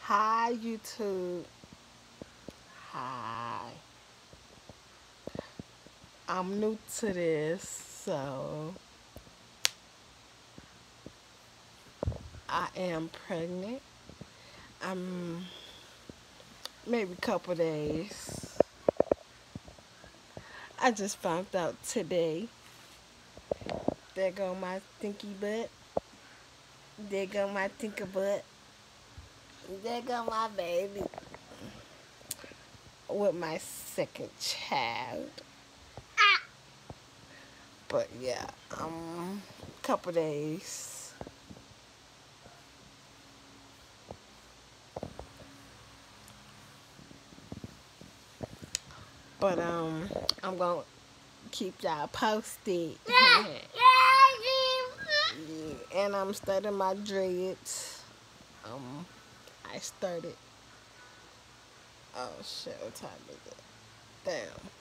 Hi, YouTube. Hi. I'm new to this, so I am pregnant. I'm maybe a couple days. I just found out today. There go my stinky butt. There go my tinker butt. There go my baby. With my second child. But yeah, couple days. But I'm gonna keep y'all posted. Yeah, and I'm starting my dreads. I started. Oh shit, what time is it? Damn.